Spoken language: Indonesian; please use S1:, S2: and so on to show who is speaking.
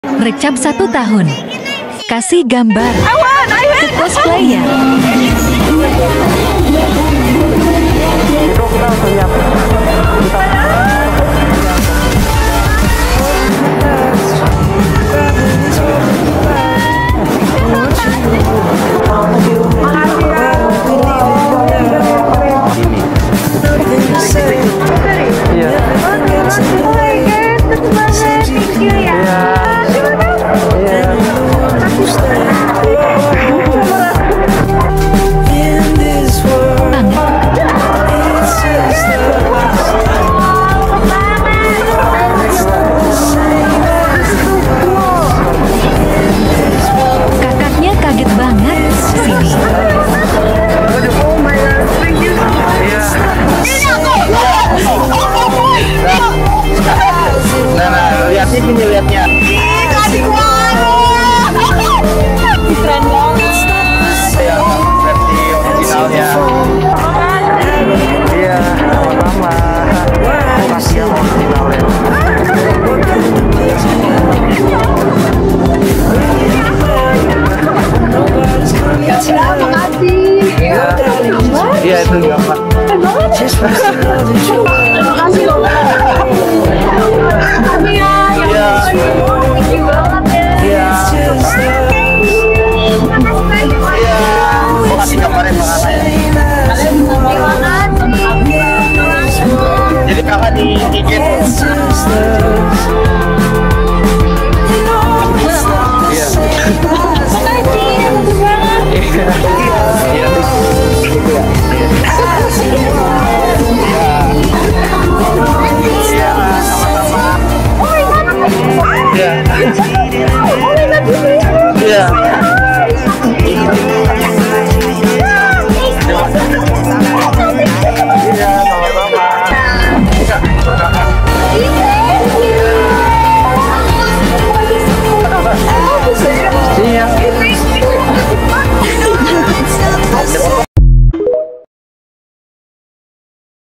S1: Recap 1 tahun. Kasih gambar ke cosplay ya.
S2: Sini lihatnya.
S3: Keren banget.
S2: Ya, versi originalnya. Iya, sama-sama. Kasih yang originalnya. Iya, itu gambar.
S3: Makasih loh.
S2: Jadi kakak di IG tuh. Iya.